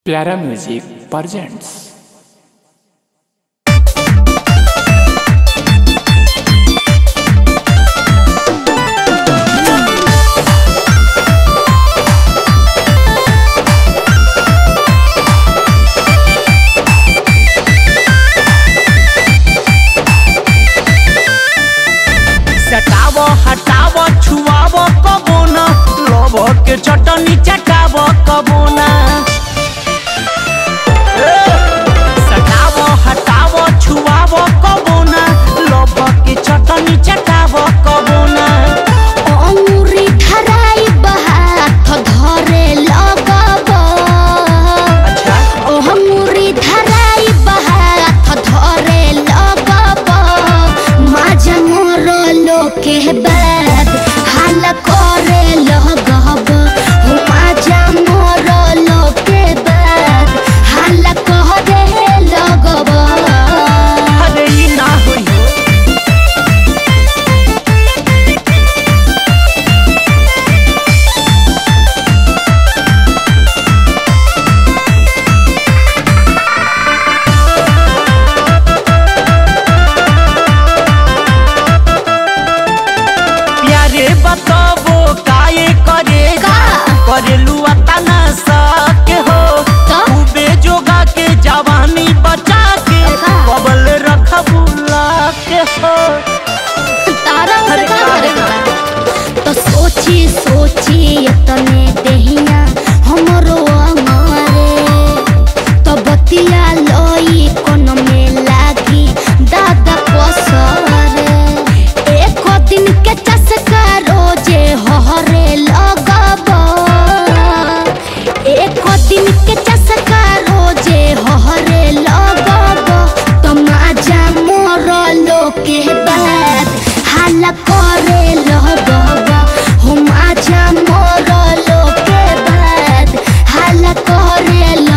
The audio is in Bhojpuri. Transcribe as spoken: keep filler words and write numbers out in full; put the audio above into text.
प्यारा म्यूजिक प्रेजेंट्स। सटावो हटावो छुआवो कबो ना, लोभो के चटनी चटावो कबो ना। सटावो हटावो छुआवो कबो ना, लोभो के चटनी चटावो कबो ना। अंगूरी धराई हाथ धरे लगबो। अच्छा ओ अंगूरी धराई हाथ धरे लगबो। माजा मोरो लोके बाद हाल करे लगबो। ओ माजा मोरो लोके बाद हाल करे लगबो। अरे ई ना होई हो। प्यारे बताबो काये करेगा, करेलू अतना सके हो। खूबे जोगा के जवानी बचा के बबल रखबू के हो। तारा अरे का का करेगा तो सोची सोची तने देहिया हमरो अंगारे। तो बतिया लोई कोन में लागी दादा कोसरे। एक दिन के चसका रोजे हरे लगबो। एक दिन के चसका रोजे हरे लगबो। तो माजा मोरो लोके बाद हाल करे लगबो। हो माजा मोरो लोके बाद हाल करे